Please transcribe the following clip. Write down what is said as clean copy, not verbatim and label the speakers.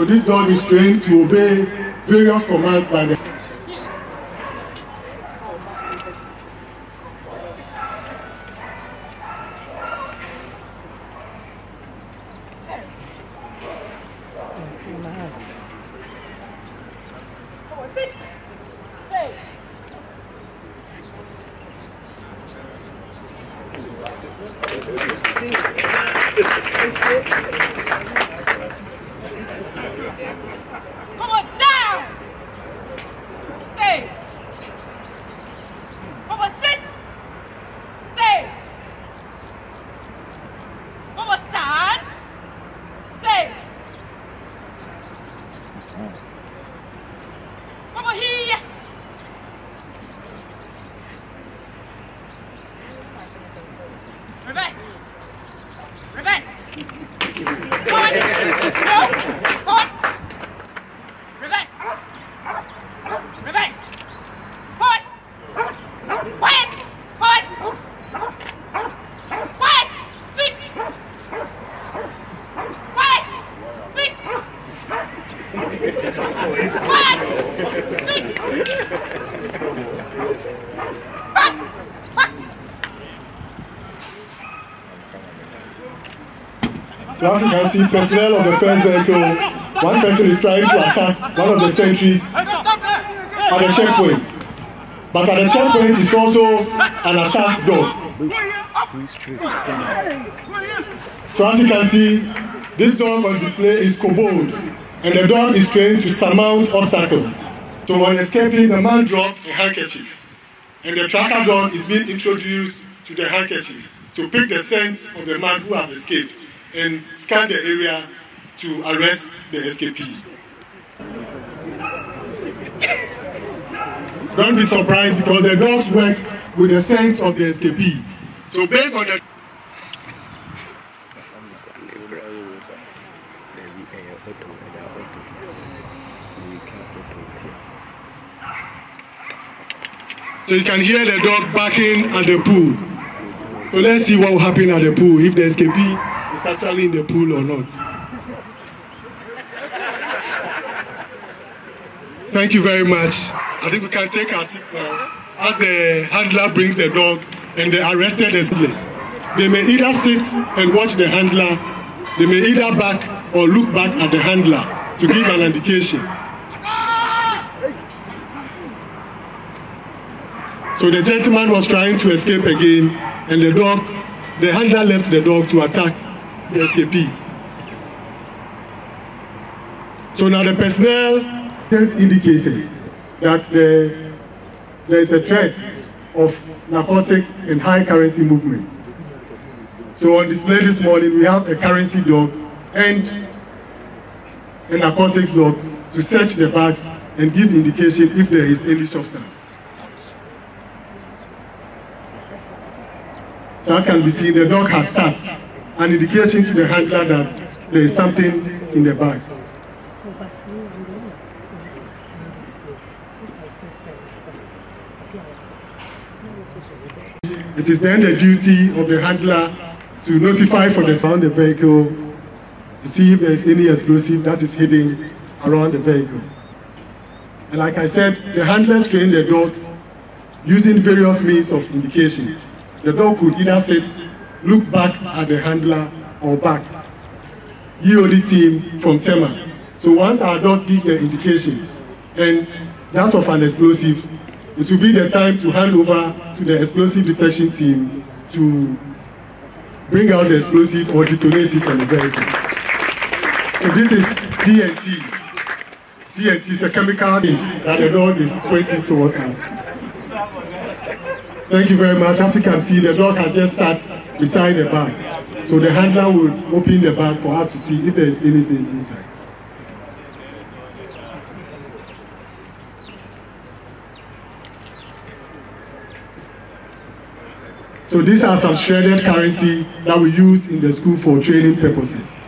Speaker 1: this dog is trained to obey various commands by the
Speaker 2: Come on, down! Stay! Come on, sit! Stay! Come on, stand! Stay! Come on, here! Reverse! Reverse! Come on! No! Come on! Reverse! Reverse! Forward! Quiet! Forward! Quiet! Speak! Quiet! Speak! Quiet! Speak! Back! Back!
Speaker 1: So as you can see, personnel of the first vehicle, one person is trying to attack one of the sentries at the checkpoint. But at the checkpoint is also an attack dog. So as you can see, this dog on display is Kobold, and the dog is trained to surmount obstacles. So when escaping, the man dropped a handkerchief, and the tracker dog is being introduced to the handkerchief to pick the scent of the man who has escaped and scan the area to arrest the escapee. Don't be surprised because the dogs work with the scent of the escapee. So based on the so you can hear the dog barking at the pool. So let's see what will happen at the pool, if the escapee is actually in the pool or not. Thank you very much. I think we can take our seats now as the handler brings the dog and the arrested escapee. They may either sit and watch the handler, they may either back or look back at the handler to give an indication. So the gentleman was trying to escape again, and the handler left the dog to attack the escapee. So now the personnel just indicated that there is a threat of narcotic and high currency movement. So on display this morning, we have a currency dog and a narcotics dog to search the bags and give indication if there is any substance. So as can be seen, the dog has sat, an indication to the handler that there is something in the bag. It is then the duty of the handler to notify for the sound the vehicle to see if there is any explosive that is hidden around the vehicle. And like I said, the handlers train the dogs using various means of indication. The dog could either sit, look back at the handler, or back. EOD team from Tema. So once our dogs give the indication and that of an explosive, it will be the time to hand over to the explosive detection team to bring out the explosive or detonate it on the vehicle. So this is TNT. TNT is a chemical that the dog is pointing towards us. Thank you very much. As you can see, the dog has just sat beside the bag. So the handler will open the bag for us to see if there is anything inside. So these are some shredded currency that we use in the school for training purposes.